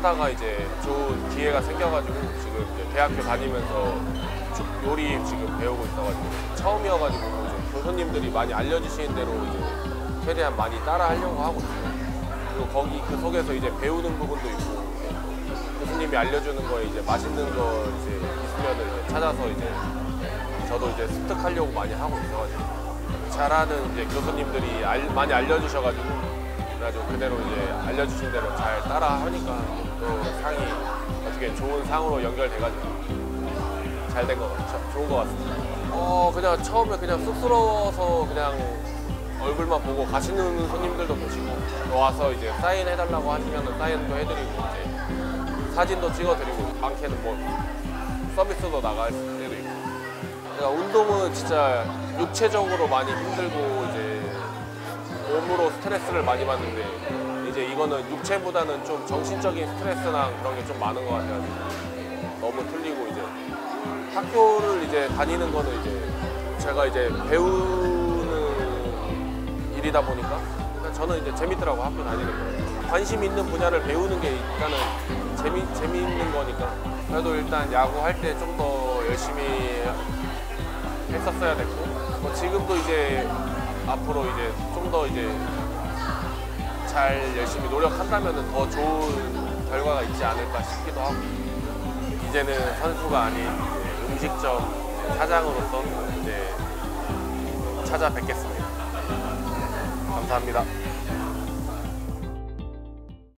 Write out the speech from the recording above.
하다가 이제 좋은 기회가 생겨가지고 지금 이제 대학교 다니면서 요리 지금 배우고 있어가지고 처음이어가지고 이제 교수님들이 많이 알려주시는 대로 이제 최대한 많이 따라 하려고 하고 있어요. 그리고 거기 그 속에서 이제 배우는 부분도 있고 교수님이 알려주는 거에 이제 맛있는 거 이제 있으면은 이제 찾아서 이제 저도 이제 습득하려고 많이 하고 있어가지고 잘하는 이제 교수님들이 많이 알려주셔가지고 그래가지고 그대로 이제 알려주신 대로 잘 따라 하니까 또 상이 어떻게 좋은 상으로 연결돼가지고 잘 된 것 같아요. 좋은 것 같습니다. 그냥 처음에 그냥 쑥스러워서 그냥 얼굴만 보고 가시는 손님들도 계시고 와서 이제 사인 해달라고 하시면 사인도 해드리고 이제 사진도 찍어드리고 많게는 뭐 서비스도 나갈 때도 있고. 그러니까 운동은 진짜 육체적으로 많이 힘들고 이제 몸으로 스트레스를 많이 받는데 이제 이거는 육체보다는 좀 정신적인 스트레스나 그런 게 좀 많은 것 같아요. 너무 틀리고 이제 학교를 이제 다니는 거는 이제 제가 이제 배우는 일이다 보니까 저는 이제 재밌더라고 학교 다니는 거. 관심 있는 분야를 배우는 게 일단은 재미있는 거니까 그래도 일단 야구 할 때 좀 더 열심히 했었어야 됐고 뭐 지금도 이제 앞으로 이제 좀 더 이제 잘 열심히 노력한다면 더 좋은 결과가 있지 않을까 싶기도 하고 이제는 선수가 아닌 음식점 사장으로서 이제 찾아뵙겠습니다. 감사합니다.